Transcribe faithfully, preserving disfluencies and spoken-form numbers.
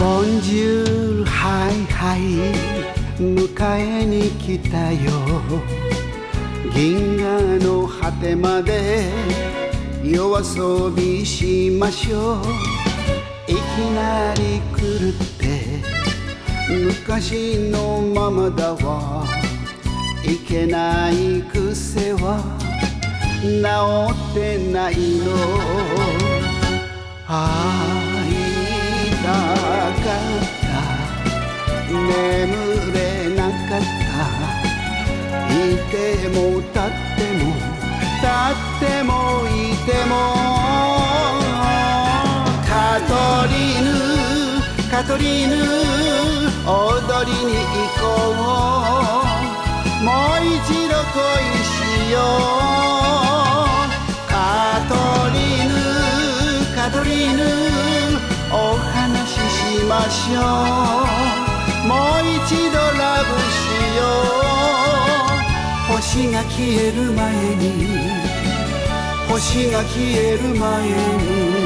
ボンジュールハイハイ迎えに来たよ。銀河の果てまで夜遊びしましょう。いきなり来るって昔のままだわ。いけない癖は治ってないの。会いたかった眠れなかった。いても立っても立ってもいても。カトリーヌカトリーヌ踊りに行こう。もう一度恋しよう。カトリーヌカトリーヌお話ししましょう。もう一度ラブしよう。星が消える前に星が消える前に